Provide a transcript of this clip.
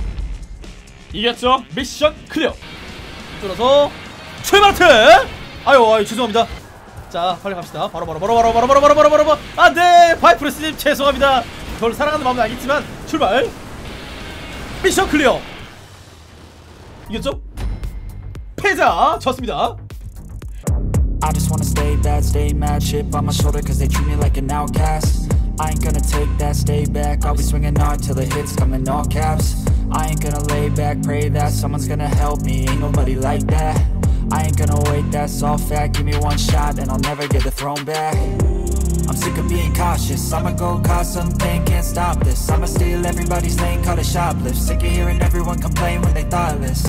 이겼죠. 미션 클리어. 뚫어서 출발트. 아유 죄송합니다. 자 빨리 갑시다. 바로 안돼. 파이프레스님 죄송합니다. 저를 사랑하는 마음은 알겠지만 출발. 미션 클리어. 이겼죠? 패자 졌습니다. I just wanna stay bad, stay mad, chip on my shoulder cause they treat me like an outcast. I ain't gonna take that, stay back, I'll be swinging hard till the hits come in all caps. I ain't gonna lay back, pray that someone's gonna help me, ain't nobody like that. I ain't gonna wait, that's all fact, give me one shot and I'll never get the throne back. I'm sick of being cautious, I'ma go cause some pain, can't stop this. I'ma steal everybody's lane, call it shoplift. Sick of hearing everyone complain when they thoughtless.